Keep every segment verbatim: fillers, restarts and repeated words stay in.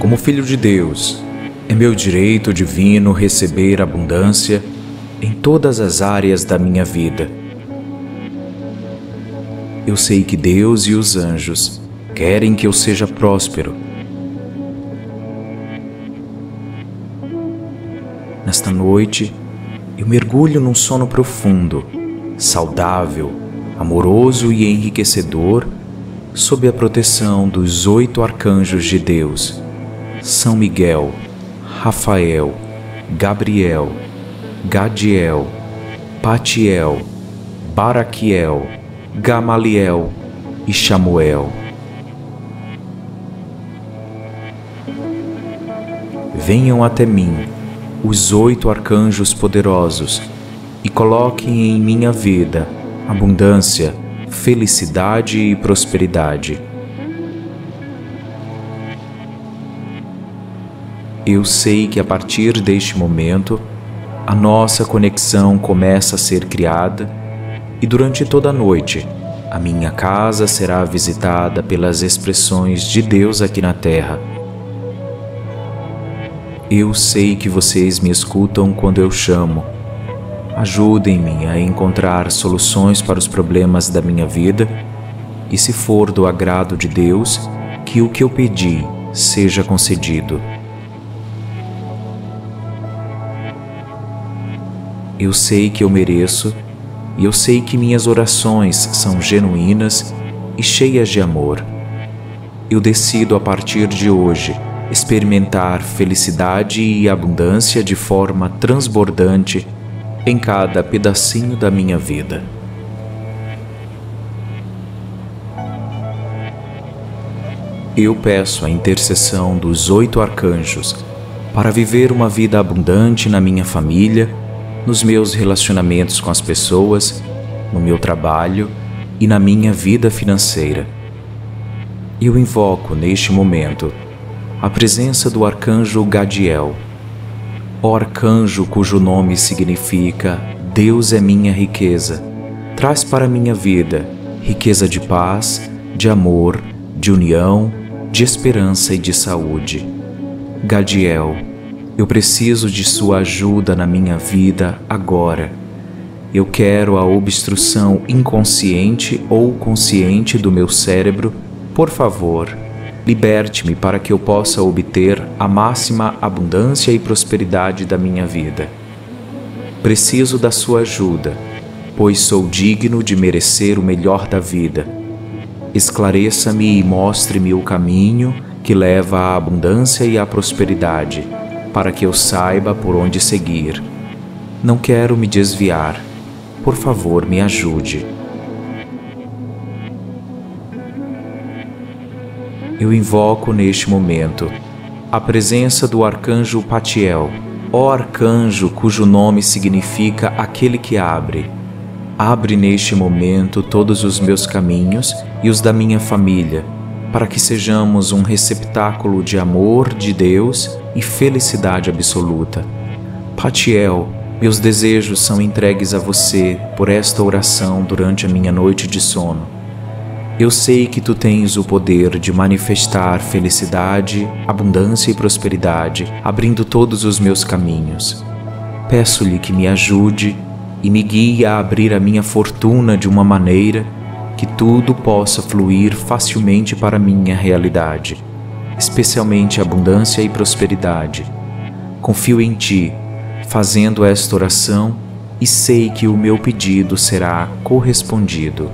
Como filho de Deus, é meu direito divino receber abundância em todas as áreas da minha vida. Eu sei que Deus e os anjos querem que eu seja próspero. Nesta noite, eu mergulho num sono profundo, saudável, amoroso e enriquecedor, sob a proteção dos oito arcanjos de Deus: São Miguel, Rafael, Gabriel, Gadiel, Patiel, Baraquiel, Gamaliel e Chamuel. Venham até mim os oito arcanjos poderosos e coloquem em minha vida abundância, felicidade e prosperidade. Eu sei que a partir deste momento, a nossa conexão começa a ser criada e durante toda a noite, a minha casa será visitada pelas expressões de Deus aqui na Terra. Eu sei que vocês me escutam quando eu chamo. Ajudem-me a encontrar soluções para os problemas da minha vida e, se for do agrado de Deus, que o que eu pedi seja concedido. Eu sei que eu mereço e eu sei que minhas orações são genuínas e cheias de amor. Eu decido a partir de hoje experimentar felicidade e abundância de forma transbordante em cada pedacinho da minha vida. Eu peço a intercessão dos oito arcanjos para viver uma vida abundante na minha família, nos meus relacionamentos com as pessoas, no meu trabalho e na minha vida financeira. Eu invoco neste momento a presença do arcanjo Gadiel, ó arcanjo cujo nome significa Deus é minha riqueza. Traz para minha vida riqueza de paz, de amor, de união, de esperança e de saúde. Gadiel, eu preciso de sua ajuda na minha vida agora. Eu quero a obstrução inconsciente ou consciente do meu cérebro. Por favor, liberte-me para que eu possa obter a máxima abundância e prosperidade da minha vida. Preciso da sua ajuda, pois sou digno de merecer o melhor da vida. Esclareça-me e mostre-me o caminho que leva à abundância e à prosperidade, para que eu saiba por onde seguir. Não quero me desviar. Por favor, me ajude. Eu invoco neste momento a presença do arcanjo Patiel, ó arcanjo cujo nome significa aquele que abre. Abre neste momento todos os meus caminhos e os da minha família, para que sejamos um receptáculo de amor de Deus e felicidade absoluta. Patiel, meus desejos são entregues a você por esta oração durante a minha noite de sono. Eu sei que tu tens o poder de manifestar felicidade, abundância e prosperidade, abrindo todos os meus caminhos. Peço-lhe que me ajude e me guie a abrir a minha fortuna de uma maneira que tudo possa fluir facilmente para a minha realidade, especialmente abundância e prosperidade. Confio em ti, fazendo esta oração, e sei que o meu pedido será correspondido.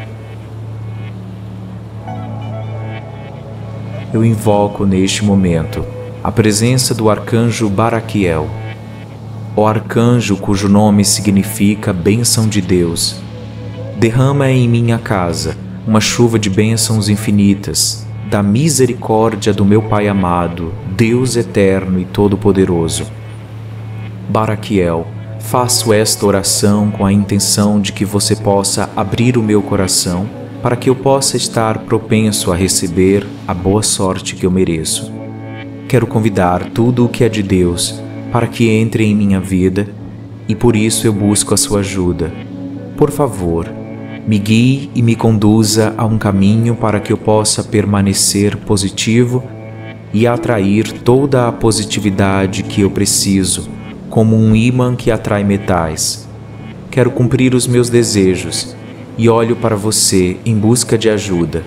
Eu invoco neste momento a presença do arcanjo Baraquiel, o arcanjo cujo nome significa bênção de Deus. Derrama em minha casa uma chuva de bênçãos infinitas, da misericórdia do meu Pai amado, Deus eterno e todo-poderoso. Baraquiel, faço esta oração com a intenção de que você possa abrir o meu coração para que eu possa estar propenso a receber a boa sorte que eu mereço. Quero convidar tudo o que é de Deus para que entre em minha vida e por isso eu busco a sua ajuda. Por favor, me guie e me conduza a um caminho para que eu possa permanecer positivo e atrair toda a positividade que eu preciso, como um ímã que atrai metais. Quero cumprir os meus desejos e olho para você em busca de ajuda.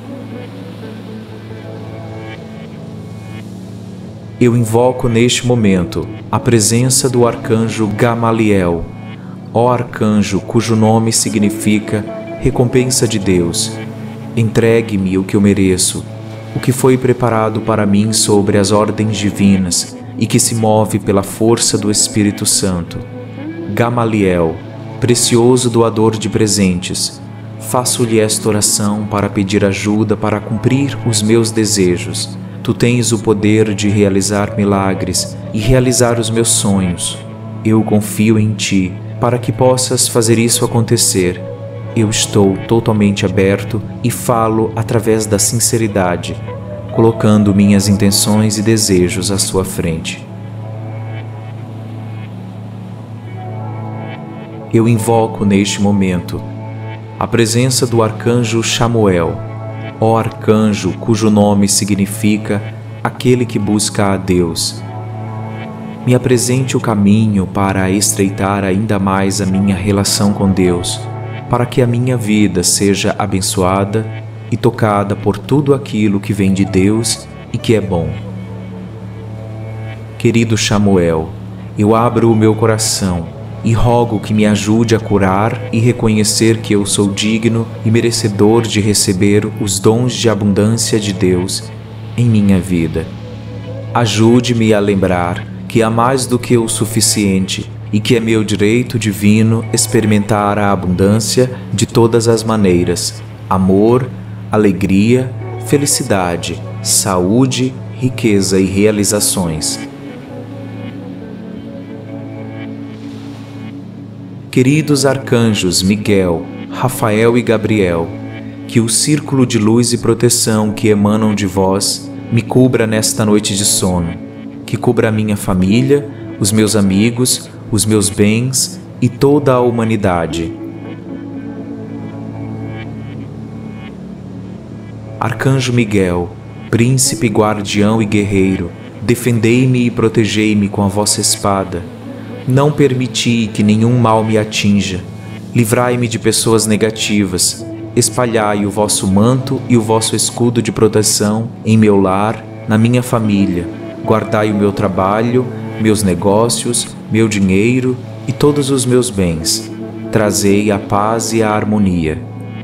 Eu invoco neste momento a presença do arcanjo Gamaliel, ó arcanjo cujo nome significa recompensa de Deus. Entregue-me o que eu mereço, o que foi preparado para mim sobre as ordens divinas e que se move pela força do Espírito Santo. Gamaliel, precioso doador de presentes, faço-lhe esta oração para pedir ajuda para cumprir os meus desejos. Tu tens o poder de realizar milagres e realizar os meus sonhos. Eu confio em ti para que possas fazer isso acontecer. Eu estou totalmente aberto e falo através da sinceridade, colocando minhas intenções e desejos à sua frente. Eu invoco neste momento a presença do arcanjo Chamuel, ó arcanjo cujo nome significa aquele que busca a Deus. Me apresente o caminho para estreitar ainda mais a minha relação com Deus, para que a minha vida seja abençoada e tocada por tudo aquilo que vem de Deus e que é bom. Querido Chamuel, eu abro o meu coração e rogo que me ajude a curar e reconhecer que eu sou digno e merecedor de receber os dons de abundância de Deus em minha vida. Ajude-me a lembrar que há mais do que o suficiente e que é meu direito divino experimentar a abundância de todas as maneiras: amor, alegria, felicidade, saúde, riqueza e realizações. Queridos arcanjos Miguel, Rafael e Gabriel, que o círculo de luz e proteção que emanam de vós me cubra nesta noite de sono, que cubra a minha família, os meus amigos, os meus bens e toda a humanidade. Arcanjo Miguel, príncipe, guardião e guerreiro, defendei-me e protegei-me com a vossa espada. Não permiti que nenhum mal me atinja. Livrai-me de pessoas negativas. Espalhai o vosso manto e o vosso escudo de proteção em meu lar, na minha família. Guardai o meu trabalho, meus negócios, meu dinheiro e todos os meus bens. Trazei a paz e a harmonia.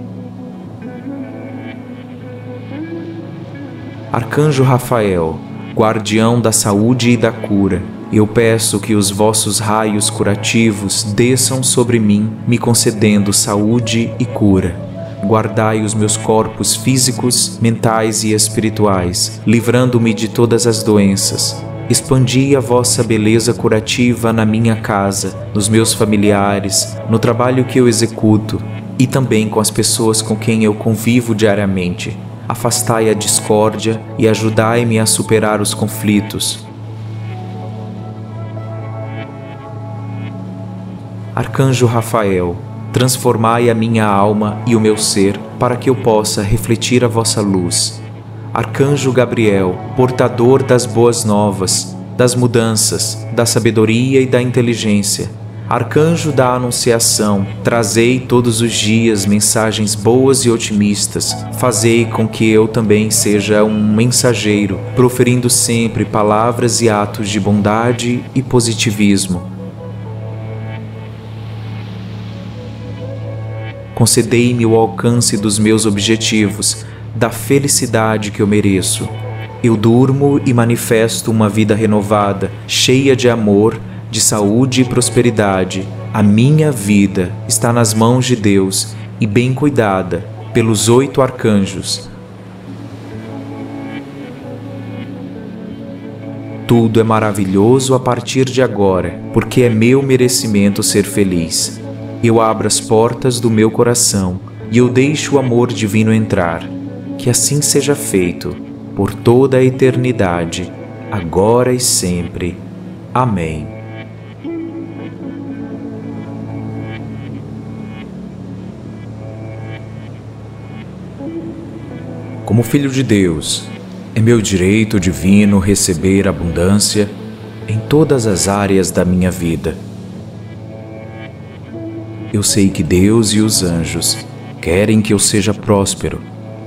Arcanjo Rafael, guardião da saúde e da cura, eu peço que os vossos raios curativos desçam sobre mim, me concedendo saúde e cura. Guardai os meus corpos físicos, mentais e espirituais, livrando-me de todas as doenças. Expandi a vossa beleza curativa na minha casa, nos meus familiares, no trabalho que eu executo e também com as pessoas com quem eu convivo diariamente. Afastai a discórdia e ajudai-me a superar os conflitos. Arcanjo Rafael, transformai a minha alma e o meu ser para que eu possa refletir a vossa luz. Arcanjo Gabriel, portador das boas novas, das mudanças, da sabedoria e da inteligência. Arcanjo da Anunciação, trazei todos os dias mensagens boas e otimistas. Fazei com que eu também seja um mensageiro, proferindo sempre palavras e atos de bondade e positivismo. Concedei-me o alcance dos meus objetivos, da felicidade que eu mereço. Eu durmo e manifesto uma vida renovada, cheia de amor, de saúde e prosperidade. A minha vida está nas mãos de Deus e bem cuidada pelos oito arcanjos. Tudo é maravilhoso a partir de agora, porque é meu merecimento ser feliz. Eu abro as portas do meu coração e eu deixo o amor divino entrar. Que assim seja feito, por toda a eternidade, agora e sempre. Amém. Como filho de Deus, É meu direito divino receber abundância em todas as áreas da minha vida. Eu sei que Deus e os anjos querem que eu seja próspero.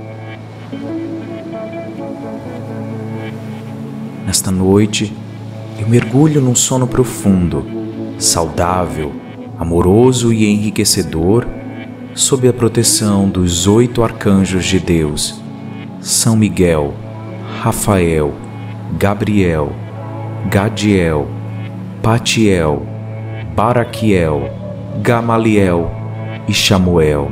Nesta noite, eu mergulho num sono profundo, saudável, amoroso e enriquecedor, sob a proteção dos oito arcanjos de Deus: São Miguel, Rafael, Gabriel, Gadiel, Patiel, Baraquiel, Gamaliel e Chamuel.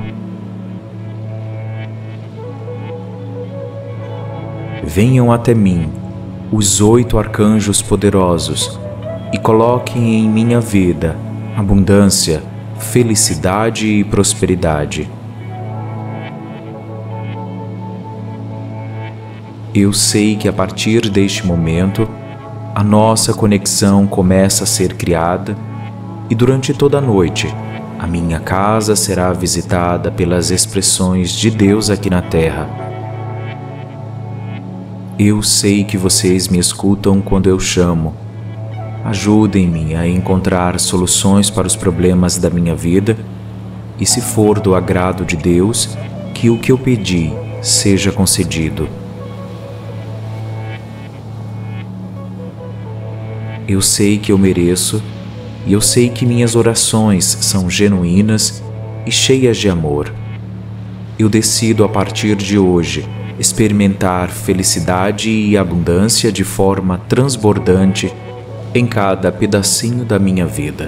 Venham até mim os oito arcanjos poderosos e coloquem em minha vida abundância, felicidade e prosperidade. Eu sei que a partir deste momento, a nossa conexão começa a ser criada e durante toda a noite, a minha casa será visitada pelas expressões de Deus aqui na Terra. Eu sei que vocês me escutam quando eu chamo. Ajudem-me a encontrar soluções para os problemas da minha vida e, se for do agrado de Deus, que o que eu pedi seja concedido. Eu sei que eu mereço e eu sei que minhas orações são genuínas e cheias de amor. Eu decido a partir de hoje experimentar felicidade e abundância de forma transbordante em cada pedacinho da minha vida.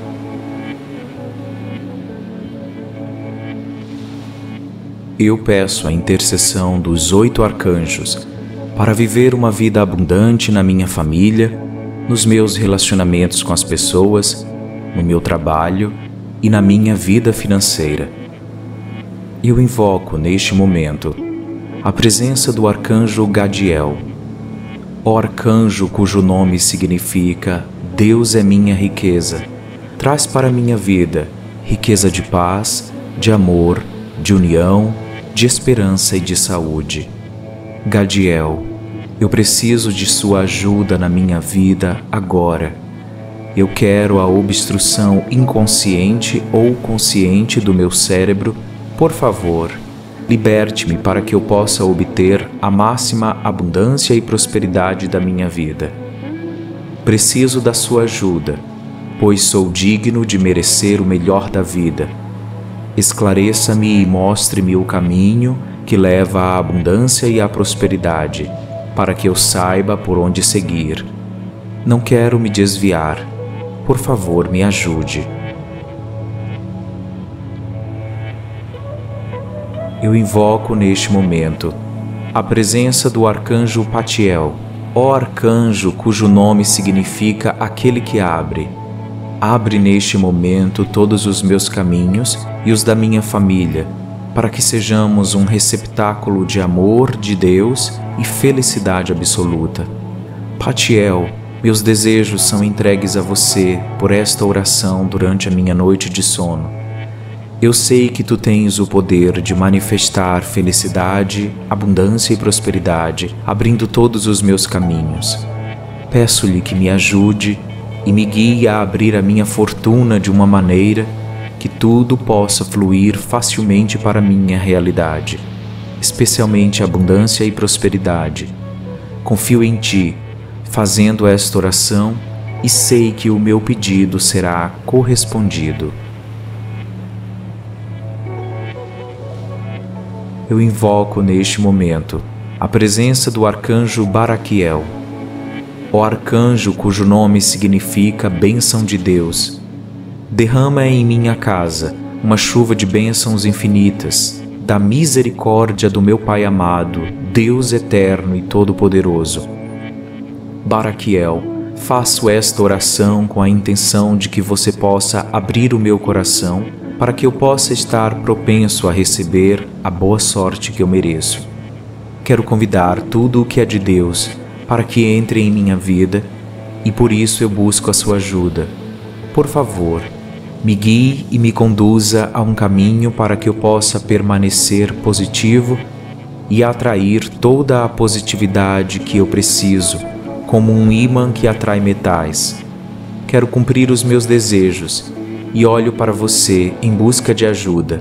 Eu peço a intercessão dos oito arcanjos para viver uma vida abundante na minha família, nos meus relacionamentos com as pessoas, no meu trabalho e na minha vida financeira. Eu invoco neste momento a presença do arcanjo Gadiel, ó arcanjo cujo nome significa Deus é minha riqueza. Traz para minha vida riqueza de paz, de amor, de união, de esperança e de saúde. Gadiel, eu preciso de sua ajuda na minha vida agora. Eu quero a obstrução inconsciente ou consciente do meu cérebro. Por favor, liberte-me para que eu possa obter a máxima abundância e prosperidade da minha vida. Preciso da sua ajuda, pois sou digno de merecer o melhor da vida. Esclareça-me e mostre-me o caminho que leva à abundância e à prosperidade, para que eu saiba por onde seguir. Não quero me desviar. Por favor, me ajude. Eu invoco neste momento a presença do arcanjo Patiel, ó arcanjo cujo nome significa aquele que abre. Abre neste momento todos os meus caminhos e os da minha família, para que sejamos um receptáculo de amor de Deus e felicidade absoluta. Patiel, meus desejos são entregues a você por esta oração durante a minha noite de sono. Eu sei que tu tens o poder de manifestar felicidade, abundância e prosperidade, abrindo todos os meus caminhos. Peço-lhe que me ajude e me guie a abrir a minha fortuna de uma maneira que tudo possa fluir facilmente para a minha realidade, especialmente abundância e prosperidade. Confio em ti, fazendo esta oração, e sei que o meu pedido será correspondido. Eu invoco neste momento a presença do arcanjo Baraquiel, ó arcanjo cujo nome significa bênção de Deus. Derrama em minha casa uma chuva de bênçãos infinitas, da misericórdia do meu Pai amado, Deus eterno e todo-poderoso. Baraquiel, faço esta oração com a intenção de que você possa abrir o meu coração para que eu possa estar propenso a receber a boa sorte que eu mereço. Quero convidar tudo o que é de Deus para que entre em minha vida e por isso eu busco a sua ajuda. Por favor, me guie e me conduza a um caminho para que eu possa permanecer positivo e atrair toda a positividade que eu preciso, como um ímã que atrai metais. Quero cumprir os meus desejos e olho para você em busca de ajuda.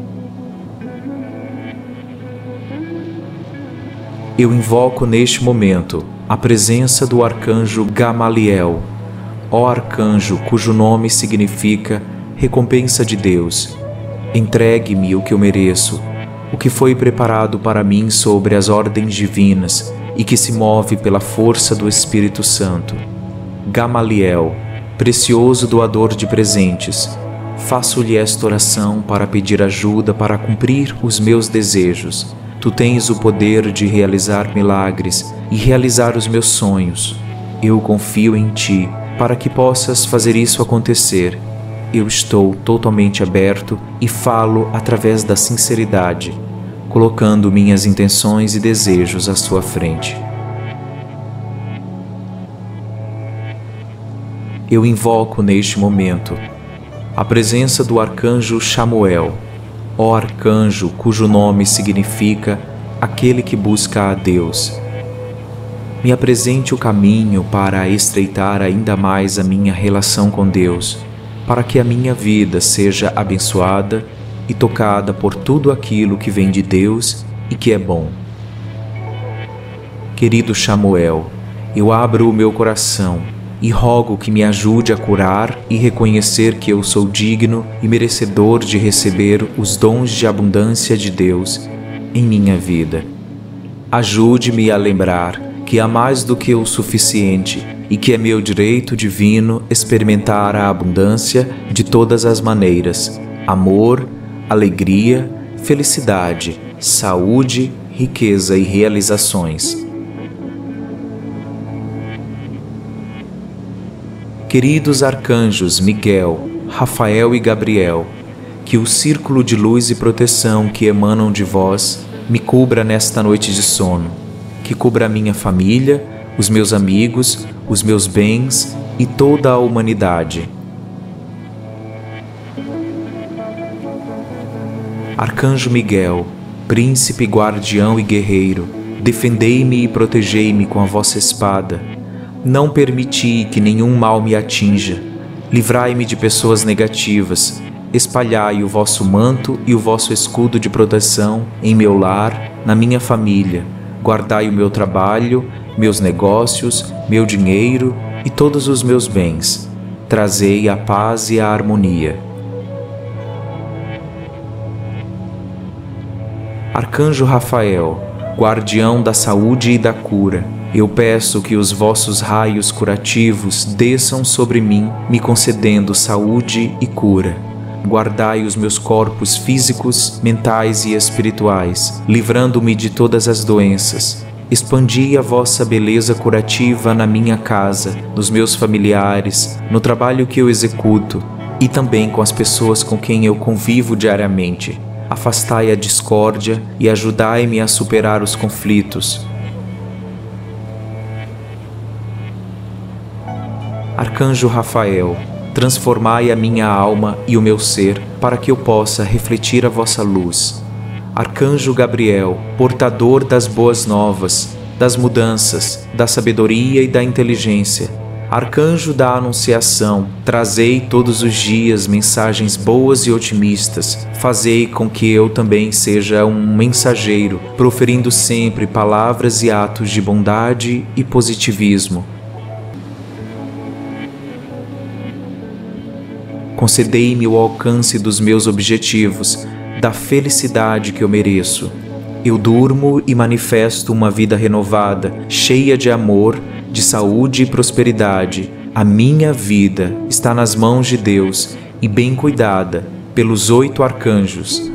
Eu invoco neste momento a presença do arcanjo Gamaliel, ó arcanjo cujo nome significa recompensa de Deus. Entregue-me o que eu mereço, o que foi preparado para mim sobre as ordens divinas e que se move pela força do Espírito Santo. Gamaliel, precioso doador de presentes, faço-lhe esta oração para pedir ajuda para cumprir os meus desejos. Tu tens o poder de realizar milagres e realizar os meus sonhos. Eu confio em ti para que possas fazer isso acontecer. Eu estou totalmente aberto e falo através da sinceridade, colocando minhas intenções e desejos à sua frente. Eu invoco neste momento a presença do arcanjo Chamuel, ó arcanjo cujo nome significa aquele que busca a Deus. Me apresente o caminho para estreitar ainda mais a minha relação com Deus, para que a minha vida seja abençoada e tocada por tudo aquilo que vem de Deus e que é bom. Querido Chamuel, eu abro o meu coração e rogo que me ajude a curar e reconhecer que eu sou digno e merecedor de receber os dons de abundância de Deus em minha vida. Ajude-me a lembrar que há mais do que o suficiente e que é meu direito divino experimentar a abundância de todas as maneiras: amor, alegria, felicidade, saúde, riqueza e realizações. Queridos arcanjos Miguel, Rafael e Gabriel, que o círculo de luz e proteção que emanam de vós me cubra nesta noite de sono, que cubra a minha família, os meus amigos, os meus bens e toda a humanidade. Arcanjo Miguel, príncipe, guardião e guerreiro, defendei-me e protegei-me com a vossa espada. Não permiti que nenhum mal me atinja. Livrai-me de pessoas negativas. Espalhai o vosso manto e o vosso escudo de proteção em meu lar, na minha família. Guardai o meu trabalho, meus negócios, meu dinheiro e todos os meus bens. Trazei a paz e a harmonia. Arcanjo Rafael, guardião da saúde e da cura, eu peço que os vossos raios curativos desçam sobre mim, me concedendo saúde e cura. Guardai os meus corpos físicos, mentais e espirituais, livrando-me de todas as doenças. Expandi a vossa beleza curativa na minha casa, nos meus familiares, no trabalho que eu executo e também com as pessoas com quem eu convivo diariamente. Afastai a discórdia e ajudai-me a superar os conflitos. Arcanjo Rafael, transformai a minha alma e o meu ser para que eu possa refletir a vossa luz. Arcanjo Gabriel, portador das boas novas, das mudanças, da sabedoria e da inteligência. Arcanjo da Anunciação, trazei todos os dias mensagens boas e otimistas. Fazei com que eu também seja um mensageiro, proferindo sempre palavras e atos de bondade e positivismo. Concedei-me o alcance dos meus objetivos, da felicidade que eu mereço. Eu durmo e manifesto uma vida renovada, cheia de amor, de saúde e prosperidade. A minha vida está nas mãos de Deus e bem cuidada pelos oito arcanjos.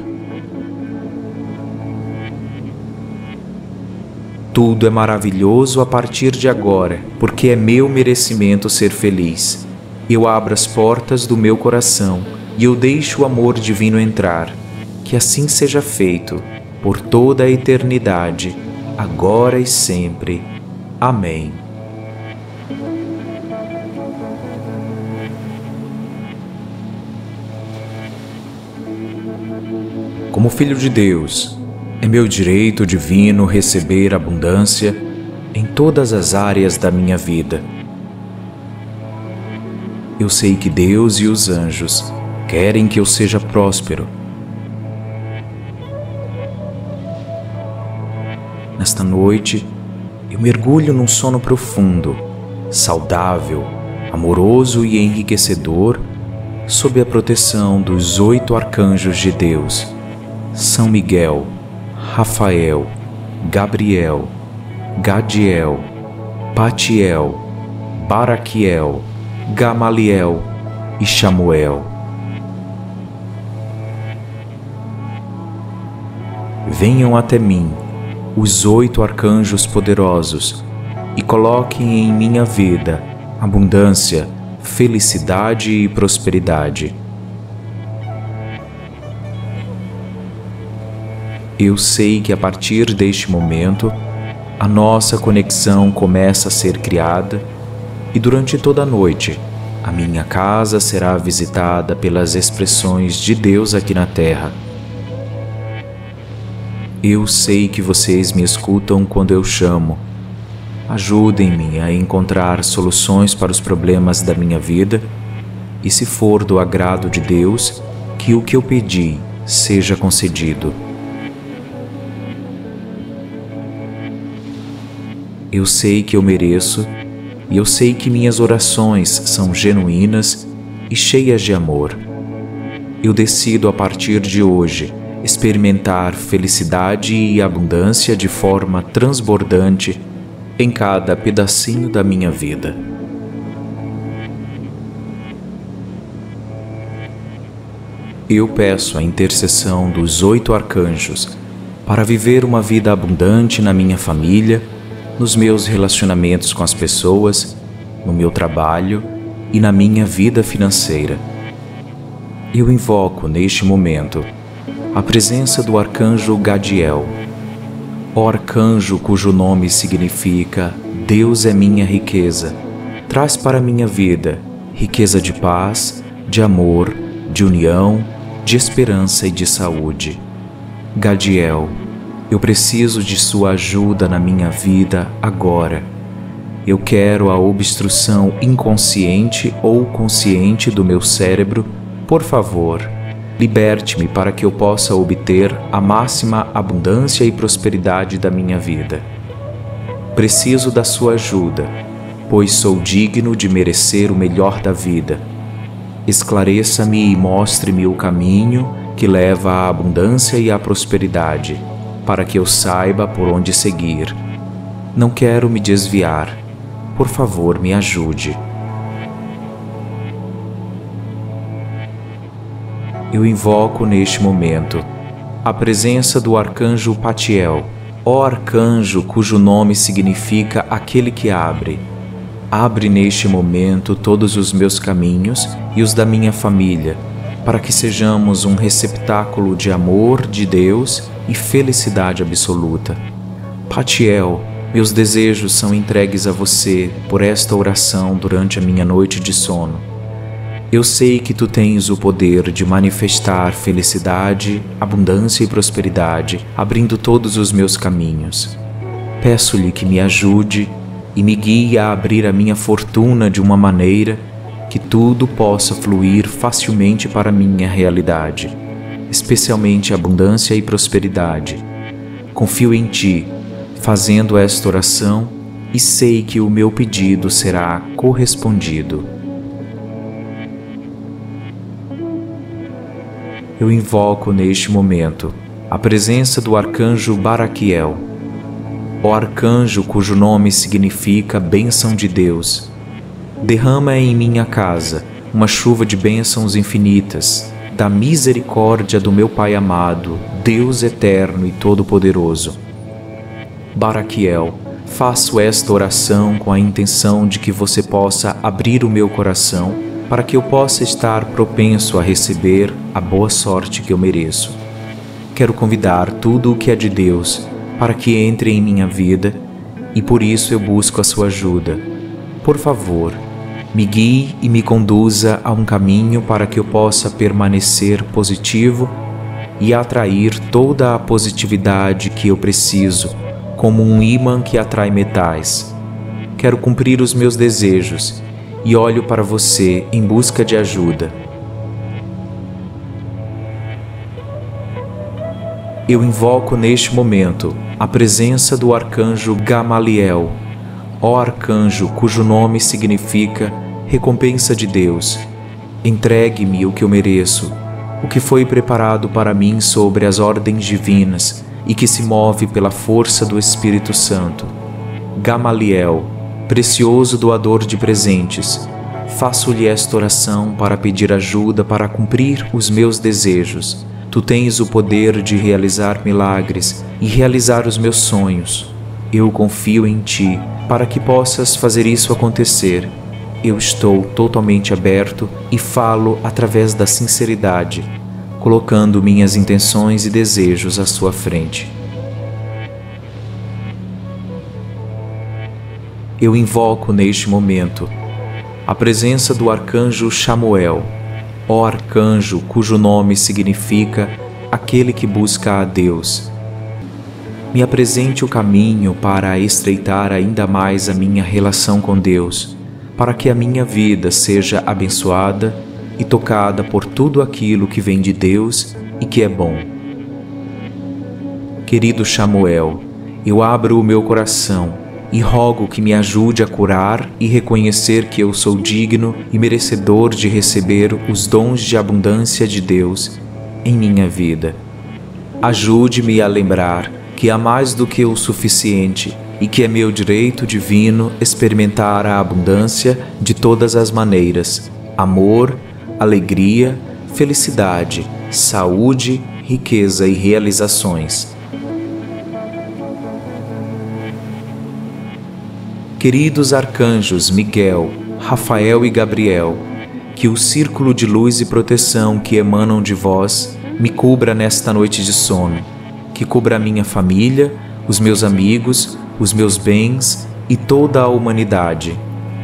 Tudo é maravilhoso a partir de agora, porque é meu merecimento ser feliz. Eu abro as portas do meu coração e eu deixo o amor divino entrar. Que assim seja feito, por toda a eternidade, agora e sempre. Amém. Como filho de Deus, É meu direito divino receber abundância em todas as áreas da minha vida. Eu sei que Deus e os anjos querem que eu seja próspero. Nesta noite, eu mergulho num sono profundo, saudável, amoroso e enriquecedor, sob a proteção dos oito arcanjos de Deus: São Miguel, Rafael, Gabriel, Gadiel, Patiel, Baraquiel, Gamaliel e Chamuel. Venham até mim os oito arcanjos poderosos e coloquem em minha vida abundância, felicidade e prosperidade. Eu sei que a partir deste momento, a nossa conexão começa a ser criada e durante toda a noite, a minha casa será visitada pelas expressões de Deus aqui na Terra. Eu sei que vocês me escutam quando eu chamo. Ajudem-me a encontrar soluções para os problemas da minha vida e, se for do agrado de Deus, que o que eu pedi seja concedido. Eu sei que eu mereço e eu sei que minhas orações são genuínas e cheias de amor. Eu decido a partir de hoje experimentar felicidade e abundância de forma transbordante em cada pedacinho da minha vida. Eu peço a intercessão dos oito arcanjos para viver uma vida abundante na minha família, nos meus relacionamentos com as pessoas, no meu trabalho e na minha vida financeira. Eu invoco neste momento a presença do arcanjo Gadiel, ó arcanjo cujo nome significa Deus é minha riqueza. Traz para minha vida riqueza de paz, de amor, de união, de esperança e de saúde. Gadiel, eu preciso de sua ajuda na minha vida agora. Eu quero a obstrução inconsciente ou consciente do meu cérebro. Por favor, liberte-me para que eu possa obter a máxima abundância e prosperidade da minha vida. Preciso da sua ajuda, pois sou digno de merecer o melhor da vida. Esclareça-me e mostre-me o caminho que leva à abundância e à prosperidade, para que eu saiba por onde seguir. Não quero me desviar. Por favor, me ajude. Eu invoco neste momento a presença do arcanjo Patiel, ó arcanjo cujo nome significa aquele que abre. Abre neste momento todos os meus caminhos e os da minha família, para que sejamos um receptáculo de amor de Deus e felicidade absoluta. Patiel, meus desejos são entregues a você por esta oração durante a minha noite de sono. Eu sei que tu tens o poder de manifestar felicidade, abundância e prosperidade, abrindo todos os meus caminhos. Peço-lhe que me ajude e me guie a abrir a minha fortuna de uma maneira que tudo possa fluir facilmente para a minha realidade, especialmente abundância e prosperidade. Confio em ti, fazendo esta oração, e sei que o meu pedido será correspondido. Eu invoco neste momento a presença do arcanjo Baraquiel, ó arcanjo cujo nome significa bênção de Deus. Derrama em minha casa uma chuva de bênçãos infinitas, da misericórdia do meu Pai amado, Deus eterno e todo-poderoso. Baraquiel, faço esta oração com a intenção de que você possa abrir o meu coração para que eu possa estar propenso a receber a boa sorte que eu mereço. Quero convidar tudo o que é de Deus para que entre em minha vida e por isso eu busco a sua ajuda. Por favor, me guie e me conduza a um caminho para que eu possa permanecer positivo e atrair toda a positividade que eu preciso, como um ímã que atrai metais. Quero cumprir os meus desejos e olho para você em busca de ajuda. Eu invoco neste momento a presença do arcanjo Gamaliel, ó arcanjo cujo nome significa recompensa de Deus. Entregue-me o que eu mereço, o que foi preparado para mim sobre as ordens divinas e que se move pela força do Espírito Santo. Gamaliel, precioso doador de presentes, faço-lhe esta oração para pedir ajuda para cumprir os meus desejos. Tu tens o poder de realizar milagres e realizar os meus sonhos. Eu confio em Ti para que possas fazer isso acontecer. Eu estou totalmente aberto e falo através da sinceridade, colocando minhas intenções e desejos à sua frente. Eu invoco neste momento a presença do arcanjo Chamuel, ó arcanjo cujo nome significa aquele que busca a Deus. Me apresente o caminho para estreitar ainda mais a minha relação com Deus, para que a minha vida seja abençoada e tocada por tudo aquilo que vem de Deus e que é bom. Querido Chamuel, eu abro o meu coração e rogo que me ajude a curar e reconhecer que eu sou digno e merecedor de receber os dons de abundância de Deus em minha vida. Ajude-me a lembrar que há mais do que o suficiente e que é meu direito divino experimentar a abundância de todas as maneiras: amor, alegria, felicidade, saúde, riqueza e realizações. Queridos arcanjos Miguel, Rafael e Gabriel, que o círculo de luz e proteção que emanam de vós me cubra nesta noite de sono, que cubra a minha família, os meus amigos, os meus bens e toda a humanidade.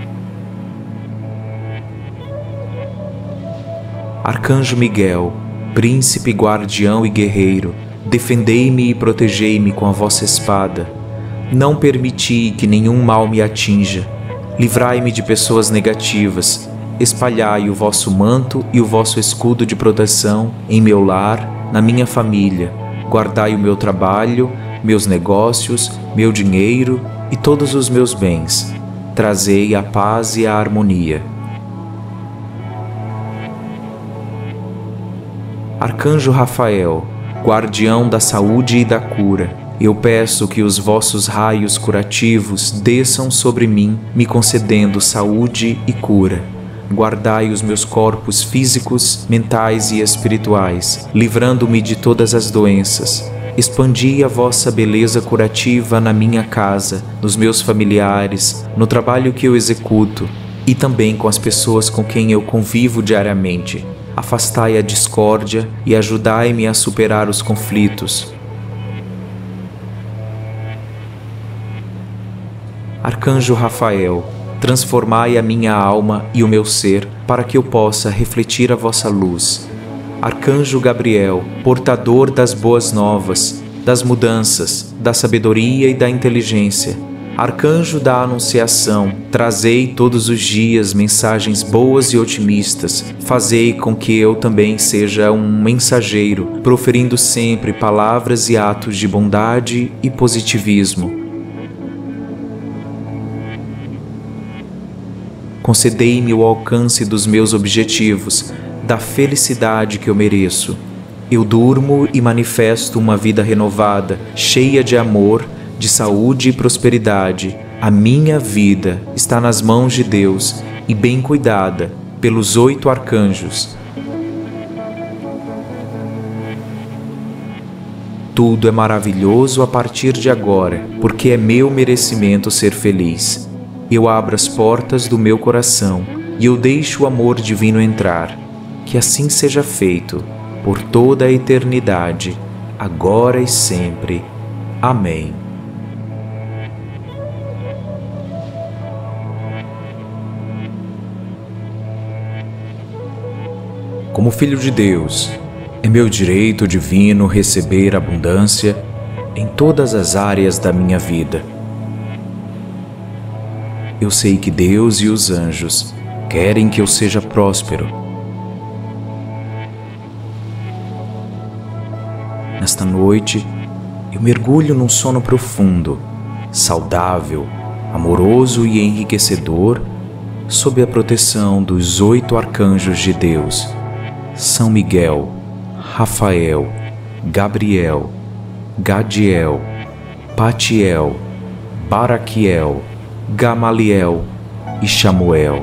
Arcanjo Miguel, príncipe, guardião e guerreiro, defendei-me e protegei-me com a vossa espada. Não permiti que nenhum mal me atinja. Livrai-me de pessoas negativas. Espalhai o vosso manto e o vosso escudo de proteção em meu lar, na minha família. Guardai o meu trabalho, meus negócios, meu dinheiro e todos os meus bens. Trazei a paz e a harmonia. Arcanjo Rafael, guardião da saúde e da cura, eu peço que os vossos raios curativos desçam sobre mim, me concedendo saúde e cura. Guardai os meus corpos físicos, mentais e espirituais, livrando-me de todas as doenças. Expandi a vossa beleza curativa na minha casa, nos meus familiares, no trabalho que eu executo e também com as pessoas com quem eu convivo diariamente. Afastai a discórdia e ajudai-me a superar os conflitos. Arcanjo Rafael, transformai a minha alma e o meu ser para que eu possa refletir a vossa luz. Arcanjo Gabriel, portador das boas novas, das mudanças, da sabedoria e da inteligência. Arcanjo da Anunciação, trazei todos os dias mensagens boas e otimistas. Fazei com que eu também seja um mensageiro, proferindo sempre palavras e atos de bondade e positivismo. Concedei-me o alcance dos meus objetivos, da felicidade que eu mereço. Eu durmo e manifesto uma vida renovada, cheia de amor, de saúde e prosperidade. A minha vida está nas mãos de Deus e bem cuidada pelos oito arcanjos. Tudo é maravilhoso a partir de agora, porque é meu merecimento ser feliz. Eu abro as portas do meu coração e eu deixo o amor divino entrar. Que assim seja feito, por toda a eternidade, agora e sempre. Amém. Como filho de Deus, É meu direito divino receber abundância em todas as áreas da minha vida. Eu sei que Deus e os anjos querem que eu seja próspero. Nesta noite, eu mergulho num sono profundo, saudável, amoroso e enriquecedor, sob a proteção dos oito arcanjos de Deus: São Miguel, Rafael, Gabriel, Gadiel, Patiel, Baraquiel, Gamaliel e Chamuel.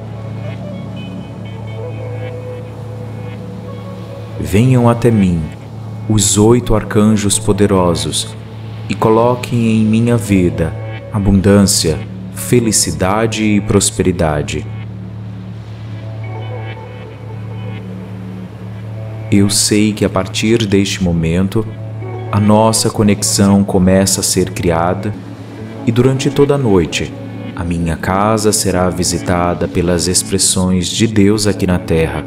Venham até mim os oito arcanjos poderosos e coloquem em minha vida abundância, felicidade e prosperidade. Eu sei que a partir deste momento, a nossa conexão começa a ser criada e durante toda a noite, a minha casa será visitada pelas expressões de Deus aqui na Terra.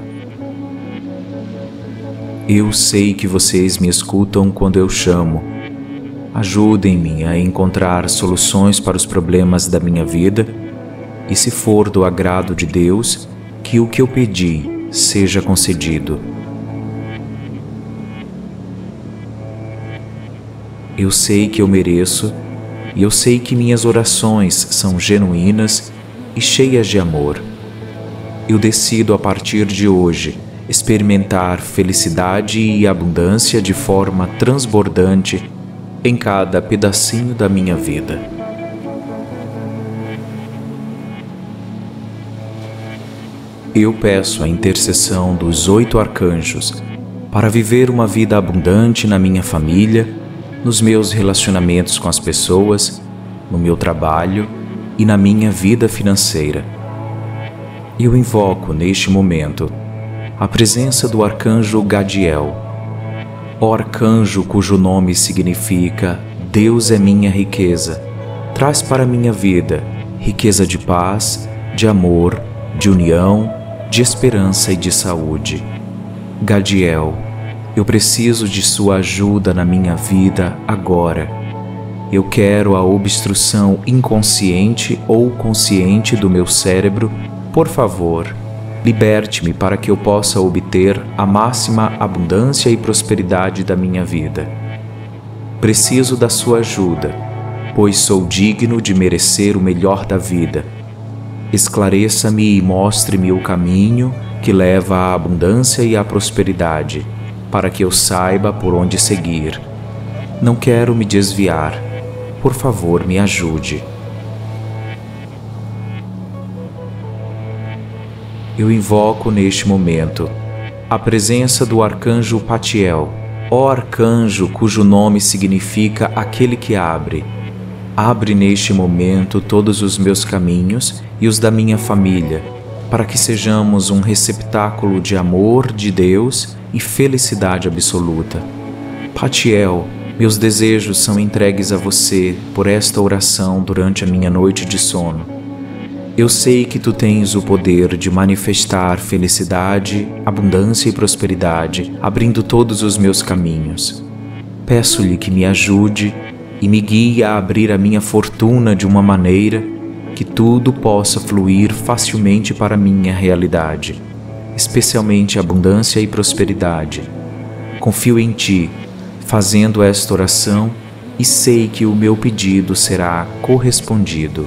Eu sei que vocês me escutam quando eu chamo. Ajudem-me a encontrar soluções para os problemas da minha vida e, se for do agrado de Deus, que o que eu pedi seja concedido. Eu sei que eu mereço e eu sei que minhas orações são genuínas e cheias de amor. Eu decido a partir de hoje experimentar felicidade e abundância de forma transbordante em cada pedacinho da minha vida. Eu peço a intercessão dos oito arcanjos para viver uma vida abundante na minha família, nos meus relacionamentos com as pessoas, no meu trabalho e na minha vida financeira. Eu invoco neste momento a presença do arcanjo Gadiel, ó arcanjo cujo nome significa Deus é minha riqueza. Traz para minha vida riqueza de paz, de amor, de união, de esperança e de saúde. Gadiel, eu preciso de sua ajuda na minha vida agora. Eu quero a obstrução inconsciente ou consciente do meu cérebro. Por favor, liberte-me para que eu possa obter a máxima abundância e prosperidade da minha vida. Preciso da sua ajuda, pois sou digno de merecer o melhor da vida. Esclareça-me e mostre-me o caminho que leva à abundância e à prosperidade, para que eu saiba por onde seguir. Não quero me desviar. Por favor, me ajude. Eu invoco neste momento a presença do arcanjo Patiel, ó arcanjo cujo nome significa aquele que abre. Abre neste momento todos os meus caminhos e os da minha família, para que sejamos um receptáculo de amor de Deus e felicidade absoluta. Patiel, meus desejos são entregues a você por esta oração durante a minha noite de sono. Eu sei que tu tens o poder de manifestar felicidade, abundância e prosperidade, abrindo todos os meus caminhos. Peço-lhe que me ajude e me guie a abrir a minha fortuna de uma maneira que tudo possa fluir facilmente para a minha realidade, especialmente abundância e prosperidade. Confio em ti, fazendo esta oração, e sei que o meu pedido será correspondido.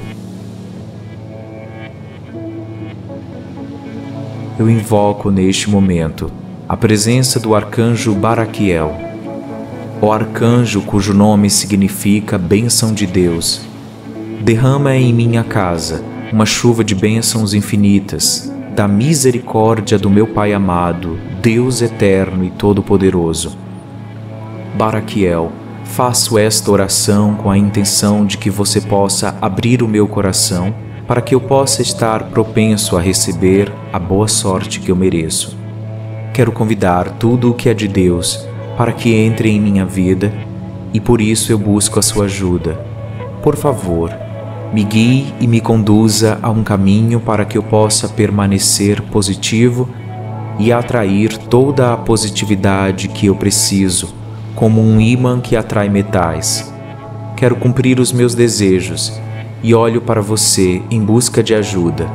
Eu invoco neste momento a presença do arcanjo Baraquiel, o arcanjo cujo nome significa bênção de Deus. Derrama em minha casa uma chuva de bênçãos infinitas, da misericórdia do meu Pai amado, Deus eterno e todo-poderoso. Baraquiel, faço esta oração com a intenção de que você possa abrir o meu coração para que eu possa estar propenso a receber a boa sorte que eu mereço. Quero convidar tudo o que é de Deus para que entre em minha vida e por isso eu busco a sua ajuda. Por favor, me guie e me conduza a um caminho para que eu possa permanecer positivo e atrair toda a positividade que eu preciso, como um ímã que atrai metais. Quero cumprir os meus desejos e olho para você em busca de ajuda.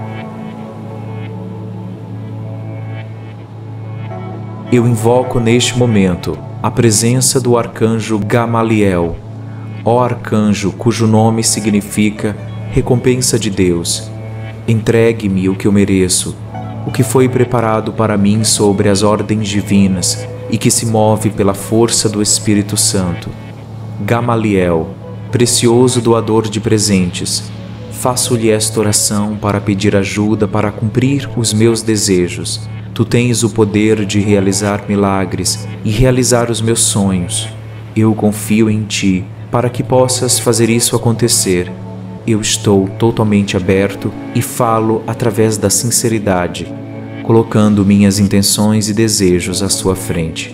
Eu invoco neste momento a presença do arcanjo Gamaliel, ó arcanjo cujo nome significa recompensa de Deus. Entregue-me o que eu mereço, o que foi preparado para mim sobre as ordens divinas e que se move pela força do Espírito Santo. Gamaliel, precioso doador de presentes, faço-lhe esta oração para pedir ajuda para cumprir os meus desejos. Tu tens o poder de realizar milagres e realizar os meus sonhos. Eu confio em ti para que possas fazer isso acontecer. Eu estou totalmente aberto e falo através da sinceridade, colocando minhas intenções e desejos à sua frente.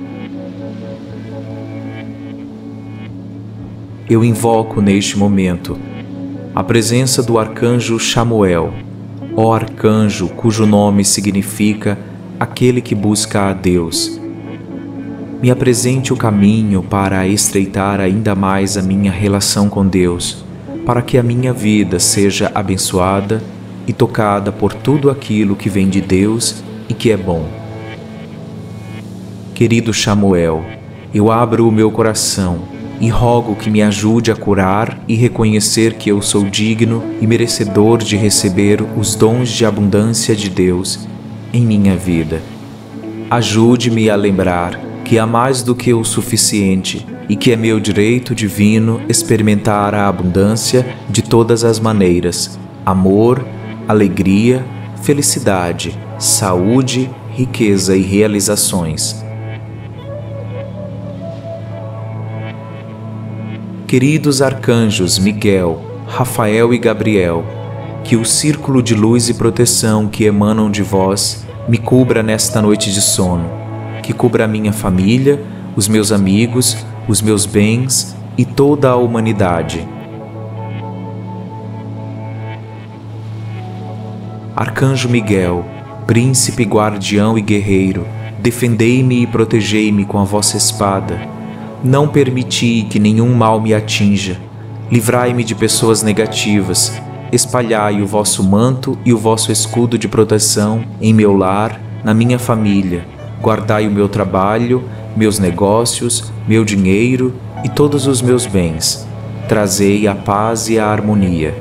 Eu invoco neste momento a presença do arcanjo Chamuel, ó arcanjo cujo nome significa aquele que busca a Deus. Me apresente o caminho para estreitar ainda mais a minha relação com Deus, para que a minha vida seja abençoada e tocada por tudo aquilo que vem de Deus e que é bom. Querido Chamuel, eu abro o meu coração e rogo que me ajude a curar e reconhecer que eu sou digno e merecedor de receber os dons de abundância de Deus em minha vida. Ajude-me a lembrar que há mais do que o suficiente e que é meu direito divino experimentar a abundância de todas as maneiras: amor, alegria, felicidade, saúde, riqueza e realizações. Queridos arcanjos Miguel, Rafael e Gabriel, que o círculo de luz e proteção que emanam de vós me cubra nesta noite de sono, que cubra a minha família, os meus amigos, os meus bens e toda a humanidade. Arcanjo Miguel, príncipe, guardião e guerreiro, defendei-me e protegei-me com a vossa espada. Não permiti que nenhum mal me atinja. Livrai-me de pessoas negativas. Espalhai o vosso manto e o vosso escudo de proteção em meu lar, na minha família. Guardai o meu trabalho, meus negócios, meu dinheiro e todos os meus bens. Trazei a paz e a harmonia.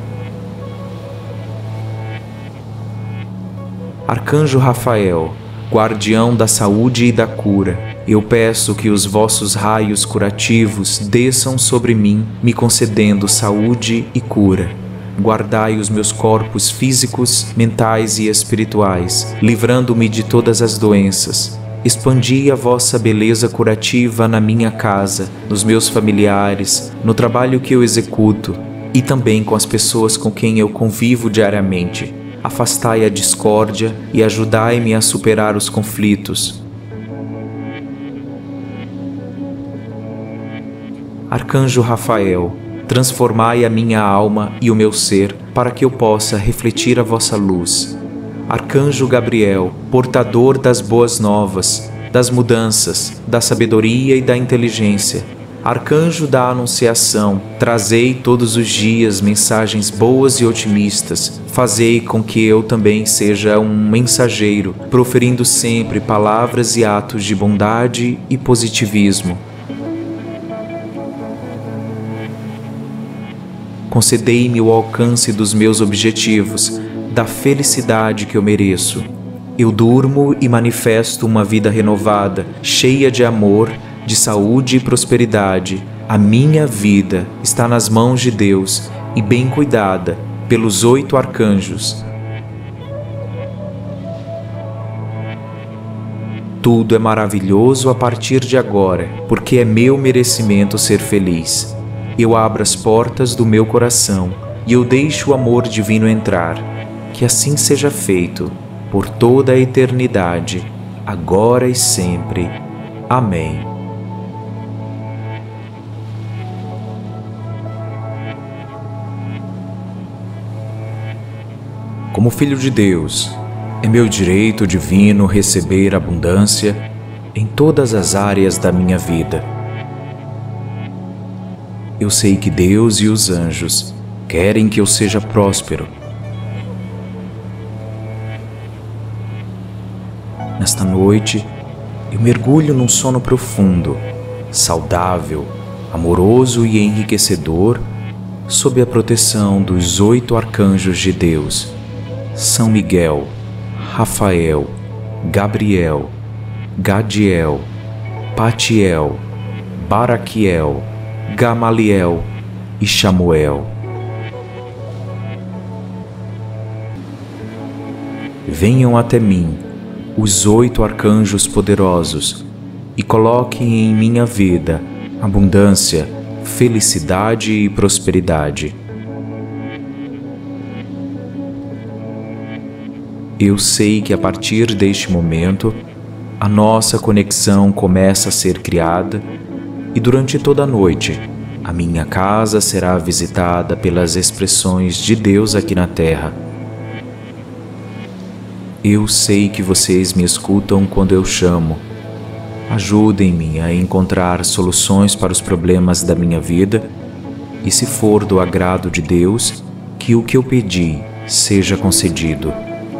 Arcanjo Rafael, guardião da saúde e da cura, eu peço que os vossos raios curativos desçam sobre mim, me concedendo saúde e cura. Guardai os meus corpos físicos, mentais e espirituais, livrando-me de todas as doenças. Expandi a vossa beleza curativa na minha casa, nos meus familiares, no trabalho que eu executo e também com as pessoas com quem eu convivo diariamente. Afastai a discórdia e ajudai-me a superar os conflitos. Arcanjo Rafael, transformai a minha alma e o meu ser para que eu possa refletir a vossa luz. Arcanjo Gabriel, portador das boas novas, das mudanças, da sabedoria e da inteligência. Arcanjo da Anunciação, trazei todos os dias mensagens boas e otimistas. Fazei com que eu também seja um mensageiro, proferindo sempre palavras e atos de bondade e positivismo. Concedei-me o alcance dos meus objetivos, da felicidade que eu mereço. Eu durmo e manifesto uma vida renovada, cheia de amor, de saúde e prosperidade. A minha vida está nas mãos de Deus e bem cuidada pelos oito arcanjos. Tudo é maravilhoso a partir de agora, porque é meu merecimento ser feliz. Eu abro as portas do meu coração e eu deixo o amor divino entrar. Que assim seja feito, por toda a eternidade, agora e sempre. Amém. Como filho de Deus, É meu direito divino receber abundância em todas as áreas da minha vida. Eu sei que Deus e os anjos querem que eu seja próspero. Nesta noite, eu mergulho num sono profundo, saudável, amoroso e enriquecedor, sob a proteção dos oito arcanjos de Deus: São Miguel, Rafael, Gabriel, Gadiel, Patiel, Baraquiel, Gamaliel e Chamuel. Venham até mim os oito arcanjos poderosos e coloquem em minha vida abundância, felicidade e prosperidade. Eu sei que a partir deste momento, a nossa conexão começa a ser criada e durante toda a noite, a minha casa será visitada pelas expressões de Deus aqui na Terra. Eu sei que vocês me escutam quando eu chamo. Ajudem-me a encontrar soluções para os problemas da minha vida e, se for do agrado de Deus, que o que eu pedi seja concedido.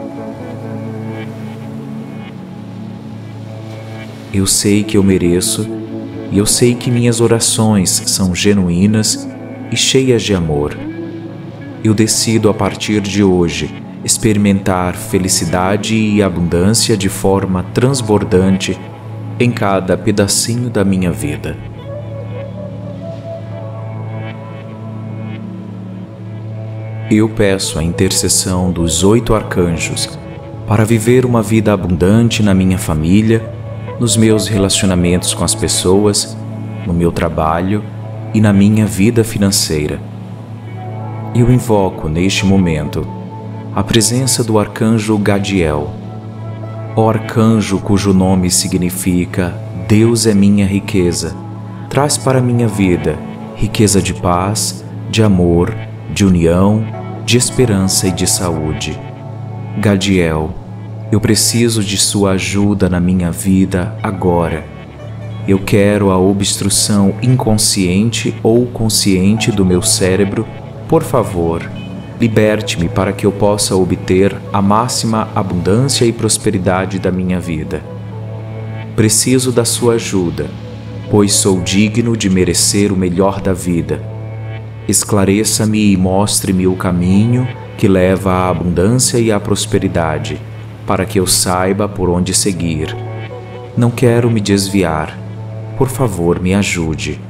Eu sei que eu mereço e eu sei que minhas orações são genuínas e cheias de amor. Eu decido a partir de hoje experimentar felicidade e abundância de forma transbordante em cada pedacinho da minha vida. Eu peço a intercessão dos oito arcanjos para viver uma vida abundante na minha família, nos meus relacionamentos com as pessoas, no meu trabalho e na minha vida financeira. Eu invoco neste momento a presença do arcanjo Gadiel, ó arcanjo cujo nome significa Deus é minha riqueza. Traz para minha vida riqueza de paz, de amor, de união, de esperança e de saúde. Gadiel, eu preciso de sua ajuda na minha vida agora. Eu quero a obstrução inconsciente ou consciente do meu cérebro. Por favor, liberte-me para que eu possa obter a máxima abundância e prosperidade da minha vida. Preciso da sua ajuda, pois sou digno de merecer o melhor da vida. Esclareça-me e mostre-me o caminho que leva à abundância e à prosperidade, para que eu saiba por onde seguir. Não quero me desviar. Por favor, me ajude.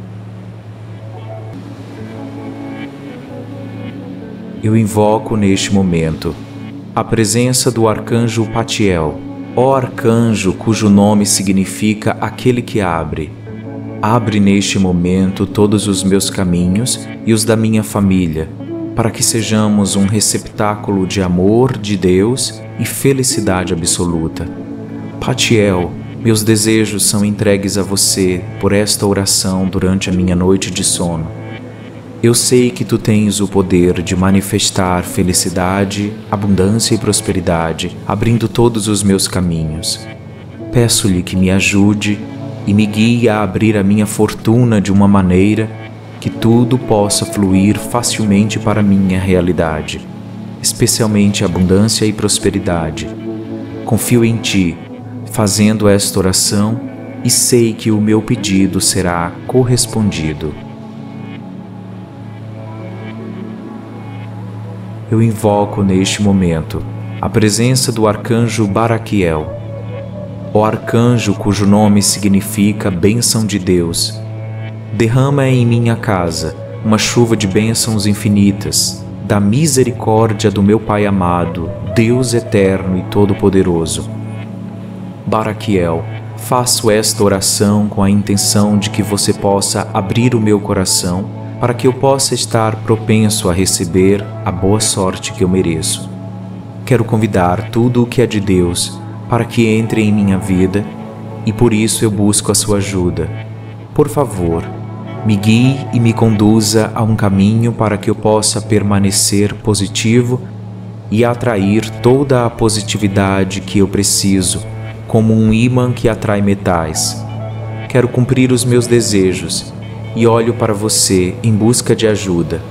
Eu invoco neste momento a presença do arcanjo Patiel, ó arcanjo cujo nome significa aquele que abre. Abre neste momento todos os meus caminhos e os da minha família, para que sejamos um receptáculo de amor de Deus e felicidade absoluta. Patiel, meus desejos são entregues a você por esta oração durante a minha noite de sono. Eu sei que tu tens o poder de manifestar felicidade, abundância e prosperidade, abrindo todos os meus caminhos. Peço-lhe que me ajude e me guie a abrir a minha fortuna de uma maneira que tudo possa fluir facilmente para minha realidade, especialmente abundância e prosperidade. Confio em ti, fazendo esta oração, e sei que o meu pedido será correspondido. Eu invoco neste momento a presença do arcanjo Baraquiel, o arcanjo cujo nome significa bênção de Deus. Derrama em minha casa uma chuva de bênçãos infinitas, da misericórdia do meu Pai amado, Deus eterno e todo-poderoso. Baraquiel, faço esta oração com a intenção de que você possa abrir o meu coração para que eu possa estar propenso a receber a boa sorte que eu mereço. Quero convidar tudo o que é de Deus para que entre em minha vida e por isso eu busco a sua ajuda. Por favor, me guie e me conduza a um caminho para que eu possa permanecer positivo e atrair toda a positividade que eu preciso, como um ímã que atrai metais. Quero cumprir os meus desejos e olho para você em busca de ajuda.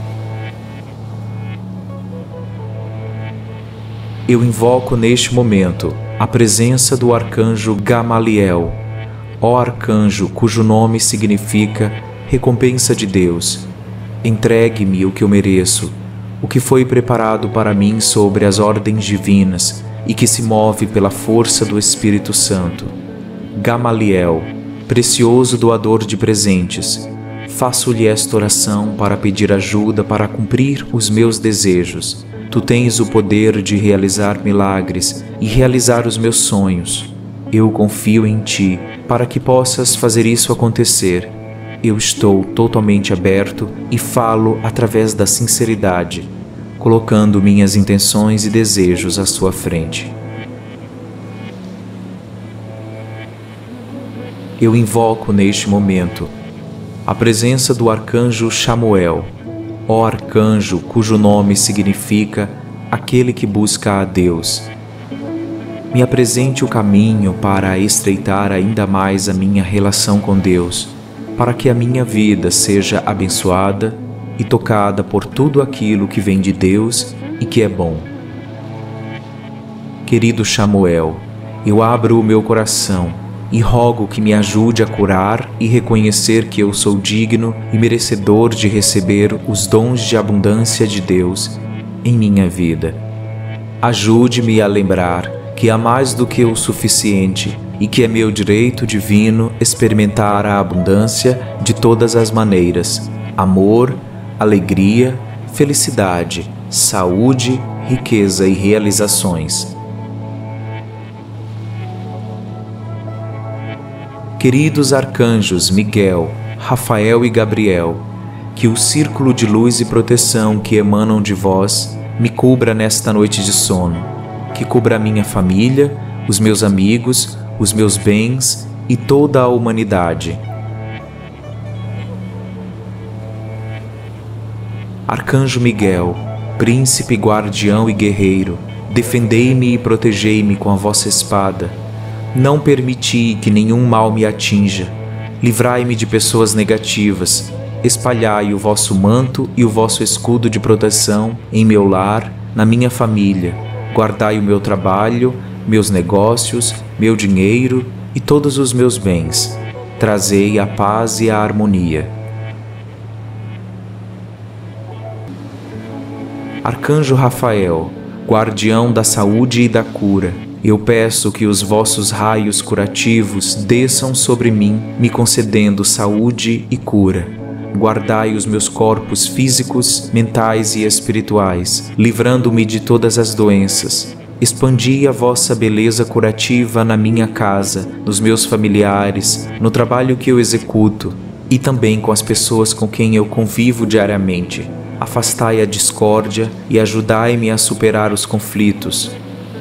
Eu invoco neste momento a presença do arcanjo Gamaliel, ó arcanjo cujo nome significa recompensa de Deus. Entregue-me o que eu mereço, o que foi preparado para mim sobre as ordens divinas e que se move pela força do Espírito Santo. Gamaliel, precioso doador de presentes, faço-lhe esta oração para pedir ajuda para cumprir os meus desejos. Tu tens o poder de realizar milagres e realizar os meus sonhos. Eu confio em Ti para que possas fazer isso acontecer. Eu estou totalmente aberto e falo através da sinceridade, colocando minhas intenções e desejos à sua frente. Eu invoco neste momento a presença do arcanjo Chamuel, ó arcanjo cujo nome significa aquele que busca a Deus. Me apresente o caminho para estreitar ainda mais a minha relação com Deus, para que a minha vida seja abençoada e tocada por tudo aquilo que vem de Deus e que é bom. Querido Chamuel, eu abro o meu coração e rogo que me ajude a curar e reconhecer que eu sou digno e merecedor de receber os dons de abundância de Deus em minha vida. Ajude-me a lembrar que há mais do que o suficiente e que é meu direito divino experimentar a abundância de todas as maneiras: amor, alegria, felicidade, saúde, riqueza e realizações. Queridos arcanjos Miguel, Rafael e Gabriel, que o círculo de luz e proteção que emanam de vós me cubra nesta noite de sono, que cubra a minha família, os meus amigos, os meus bens e toda a humanidade. Arcanjo Miguel, príncipe, guardião e guerreiro, defendei-me e protegei-me com a vossa espada. Não permiti que nenhum mal me atinja. Livrai-me de pessoas negativas. Espalhai o vosso manto e o vosso escudo de proteção em meu lar, na minha família. Guardai o meu trabalho, meus negócios, meu dinheiro e todos os meus bens. Trazei a paz e a harmonia. Arcanjo Rafael, guardião da saúde e da cura, eu peço que os vossos raios curativos desçam sobre mim, me concedendo saúde e cura. Guardai os meus corpos físicos, mentais e espirituais, livrando-me de todas as doenças. Expandi a vossa beleza curativa na minha casa, nos meus familiares, no trabalho que eu executo e também com as pessoas com quem eu convivo diariamente. Afastai a discórdia e ajudai-me a superar os conflitos.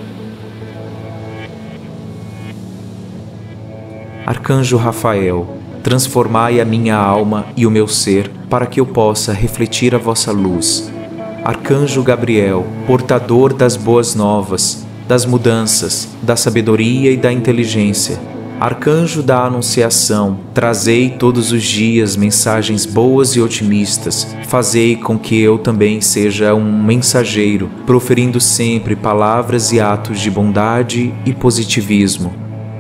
Arcanjo Rafael, transformai a minha alma e o meu ser para que eu possa refletir a vossa luz. Arcanjo Gabriel, portador das boas novas, das mudanças, da sabedoria e da inteligência. Arcanjo da Anunciação, trazei todos os dias mensagens boas e otimistas. Fazei com que eu também seja um mensageiro, proferindo sempre palavras e atos de bondade e positivismo.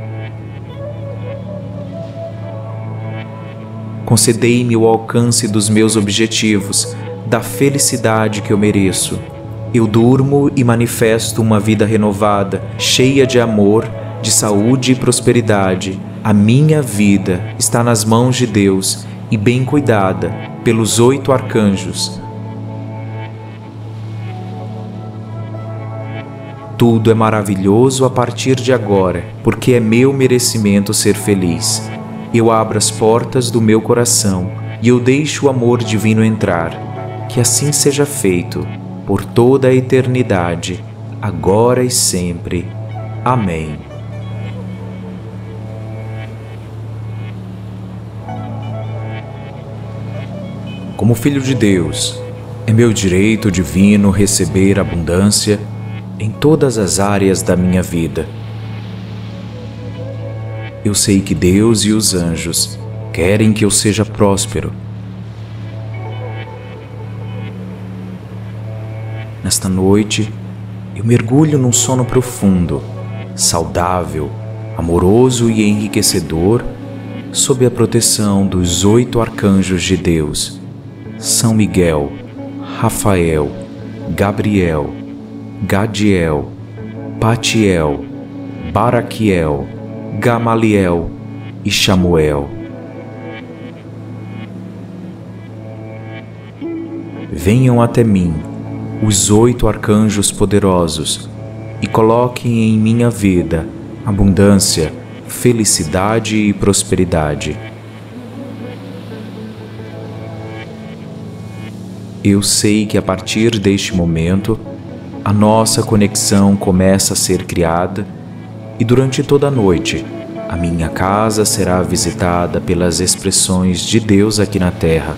Concedei-me o alcance dos meus objetivos, da felicidade que eu mereço. Eu durmo e manifesto uma vida renovada, cheia de amor, de saúde e prosperidade. A minha vida está nas mãos de Deus e bem cuidada pelos oito arcanjos. Tudo é maravilhoso a partir de agora, porque é meu merecimento ser feliz. Eu abro as portas do meu coração e eu deixo o amor divino entrar. Que assim seja feito, por toda a eternidade, agora e sempre. Amém. Como filho de Deus, É meu direito divino receber abundância em todas as áreas da minha vida. Eu sei que Deus e os anjos querem que eu seja próspero. Nesta noite, eu mergulho num sono profundo, saudável, amoroso e enriquecedor, sob a proteção dos oito arcanjos de Deus: São Miguel, Rafael, Gabriel, Gadiel, Patiel, Baraquiel, Gamaliel e Chamuel. Venham até mim os oito arcanjos poderosos e coloquem em minha vida abundância, felicidade e prosperidade. Eu sei que a partir deste momento, a nossa conexão começa a ser criada e durante toda a noite, a minha casa será visitada pelas expressões de Deus aqui na Terra.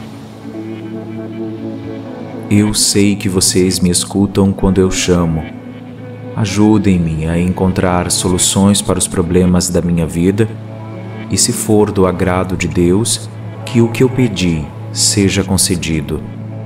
Eu sei que vocês me escutam quando eu chamo. Ajudem-me a encontrar soluções para os problemas da minha vida e, se for do agrado de Deus, que o que eu pedi seja concedido.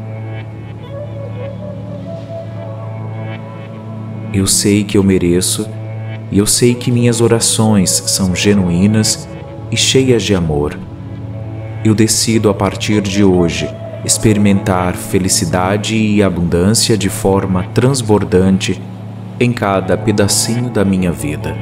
Eu sei que eu mereço e eu sei que minhas orações são genuínas e cheias de amor. Eu decido a partir de hoje experimentar felicidade e abundância de forma transbordante em cada pedacinho da minha vida.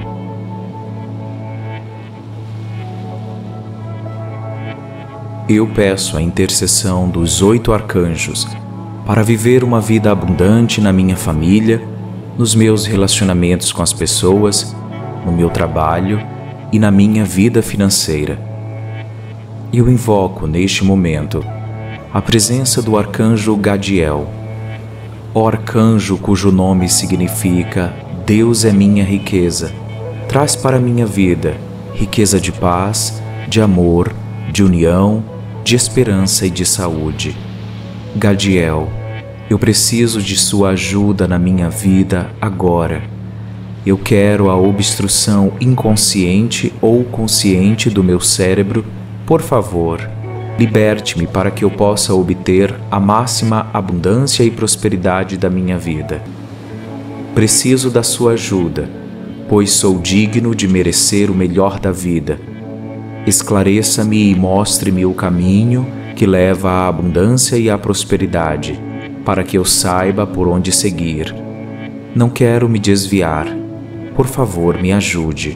Eu peço a intercessão dos oito arcanjos para viver uma vida abundante na minha família, nos meus relacionamentos com as pessoas, no meu trabalho e na minha vida financeira. Eu invoco neste momento a presença do arcanjo Gadiel, ó arcanjo cujo nome significa Deus é minha riqueza. Traz para minha vida riqueza de paz, de amor, de união, de esperança e de saúde. Gadiel, eu preciso de sua ajuda na minha vida agora. Eu quero a obstrução inconsciente ou consciente do meu cérebro. Por favor, liberte-me para que eu possa obter a máxima abundância e prosperidade da minha vida. Preciso da sua ajuda, pois sou digno de merecer o melhor da vida. Esclareça-me e mostre-me o caminho que leva à abundância e à prosperidade, para que eu saiba por onde seguir. Não quero me desviar. Por favor, me ajude.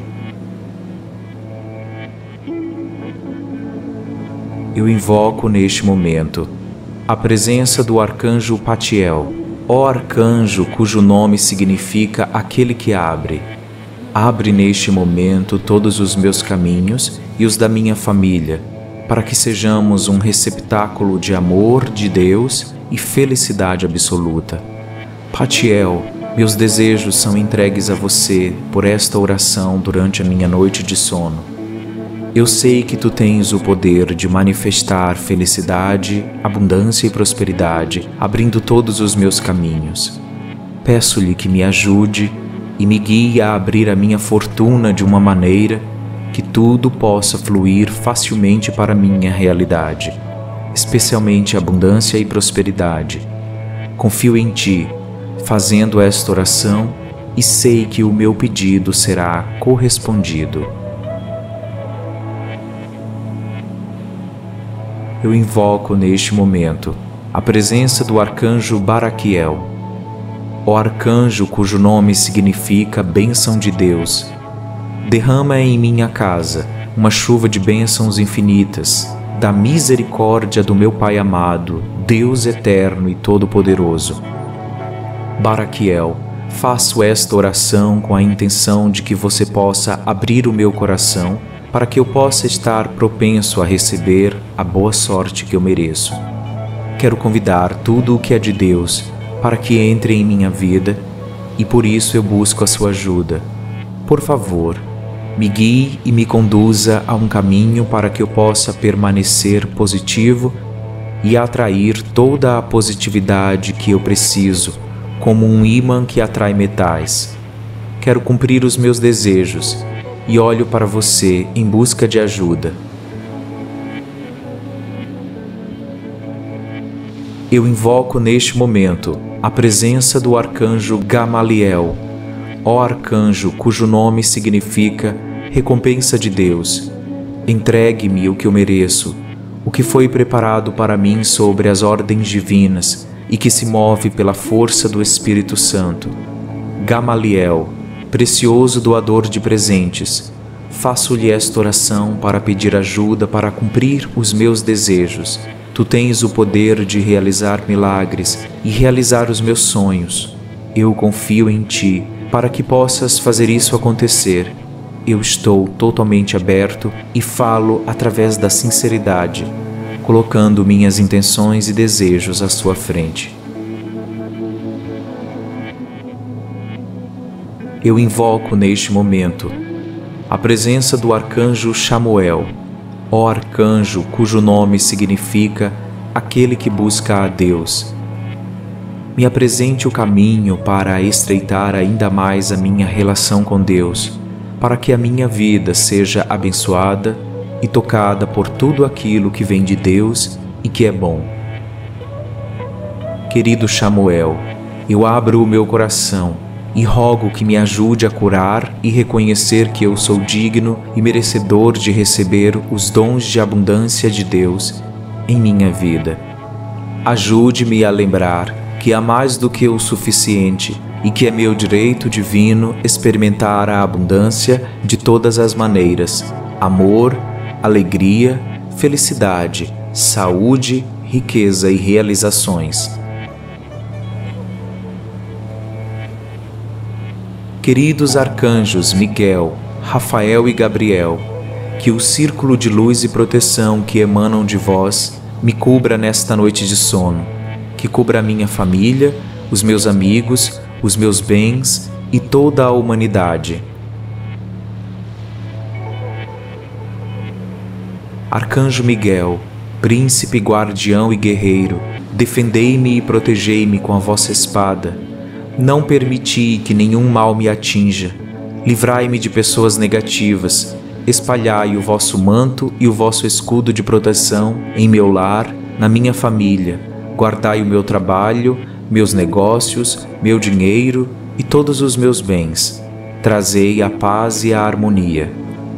Eu invoco neste momento a presença do arcanjo Patiel, ó arcanjo cujo nome significa aquele que abre. Abre neste momento todos os meus caminhos e os da minha família, para que sejamos um receptáculo de amor de Deus e felicidade absoluta. Patiel, meus desejos são entregues a você por esta oração durante a minha noite de sono. Eu sei que tu tens o poder de manifestar felicidade, abundância e prosperidade, abrindo todos os meus caminhos. Peço-lhe que me ajude e me guie a abrir a minha fortuna de uma maneira que tudo possa fluir facilmente para a minha realidade, especialmente abundância e prosperidade. Confio em ti, fazendo esta oração, e sei que o meu pedido será correspondido. Eu invoco neste momento a presença do arcanjo Baraquiel, o arcanjo cujo nome significa bênção de Deus. Derrama em minha casa uma chuva de bênçãos infinitas, da misericórdia do meu Pai amado, Deus eterno e todo-poderoso. Baraquiel, faço esta oração com a intenção de que você possa abrir o meu coração para que eu possa estar propenso a receber a boa sorte que eu mereço. Quero convidar tudo o que é de Deus para que entre em minha vida e por isso eu busco a sua ajuda. Por favor, me guie e me conduza a um caminho para que eu possa permanecer positivo e atrair toda a positividade que eu preciso, como um ímã que atrai metais. Quero cumprir os meus desejos e olho para você em busca de ajuda. Eu invoco neste momento a presença do arcanjo Gamaliel, ó arcanjo cujo nome significa recompensa de Deus. Entregue-me o que eu mereço, o que foi preparado para mim sobre as ordens divinas e que se move pela força do Espírito Santo. Gamaliel, precioso doador de presentes, faço-lhe esta oração para pedir ajuda para cumprir os meus desejos. Tu tens o poder de realizar milagres e realizar os meus sonhos. Eu confio em Ti para que possas fazer isso acontecer. Eu estou totalmente aberto e falo através da sinceridade, colocando minhas intenções e desejos à sua frente. Eu invoco neste momento a presença do arcanjo Chamuel, ó arcanjo cujo nome significa aquele que busca a Deus. Me apresente o caminho para estreitar ainda mais a minha relação com Deus, para que a minha vida seja abençoada e tocada por tudo aquilo que vem de Deus e que é bom. Querido Chamuel, eu abro o meu coração e rogo que me ajude a curar e reconhecer que eu sou digno e merecedor de receber os dons de abundância de Deus em minha vida. Ajude-me a lembrar que há mais do que o suficiente e que é meu direito divino experimentar a abundância de todas as maneiras: amor, alegria, felicidade, saúde, riqueza e realizações. Queridos arcanjos Miguel, Rafael e Gabriel, que o círculo de luz e proteção que emanam de vós me cubra nesta noite de sono, que cubra a minha família, os meus amigos, os meus bens e toda a humanidade. Arcanjo Miguel, príncipe, guardião e guerreiro, defendei-me e protegei-me com a vossa espada. Não permiti que nenhum mal me atinja. Livrai-me de pessoas negativas. Espalhai o vosso manto e o vosso escudo de proteção em meu lar, na minha família. Guardai o meu trabalho, meus negócios, meu dinheiro e todos os meus bens. Trazei a paz e a harmonia.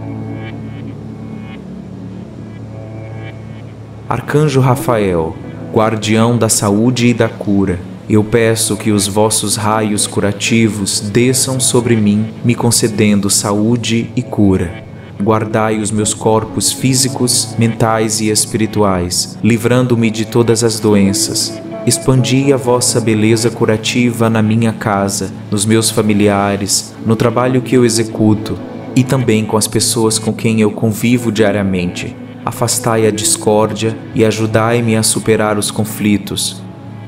Arcanjo Rafael, guardião da saúde e da cura, eu peço que os vossos raios curativos desçam sobre mim, me concedendo saúde e cura. Guardai os meus corpos físicos, mentais e espirituais, livrando-me de todas as doenças. Expandi a vossa beleza curativa na minha casa, nos meus familiares, no trabalho que eu executo e também com as pessoas com quem eu convivo diariamente. Afastai a discórdia e ajudai-me a superar os conflitos.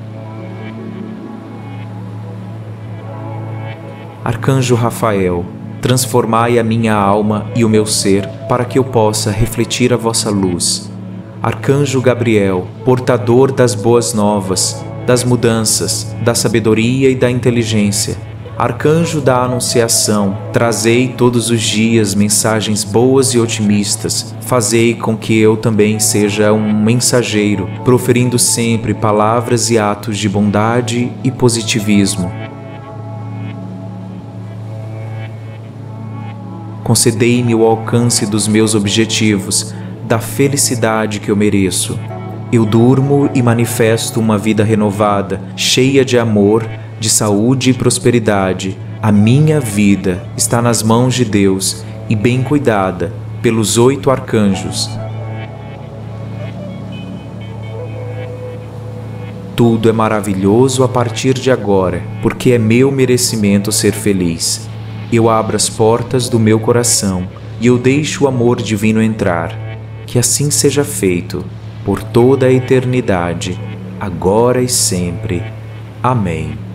Arcanjo Rafael, transformai a minha alma e o meu ser para que eu possa refletir a vossa luz. Arcanjo Gabriel, portador das boas novas, das mudanças, da sabedoria e da inteligência. Arcanjo da Anunciação, trazei todos os dias mensagens boas e otimistas. Fazei com que eu também seja um mensageiro, proferindo sempre palavras e atos de bondade e positivismo. Concedei-me o alcance dos meus objetivos, da felicidade que eu mereço. Eu durmo e manifesto uma vida renovada, cheia de amor, de saúde e prosperidade. A minha vida está nas mãos de Deus e bem cuidada pelos oito arcanjos. Tudo é maravilhoso a partir de agora, porque é meu merecimento ser feliz. Eu abro as portas do meu coração e eu deixo o amor divino entrar. Que assim seja feito, por toda a eternidade, agora e sempre. Amém.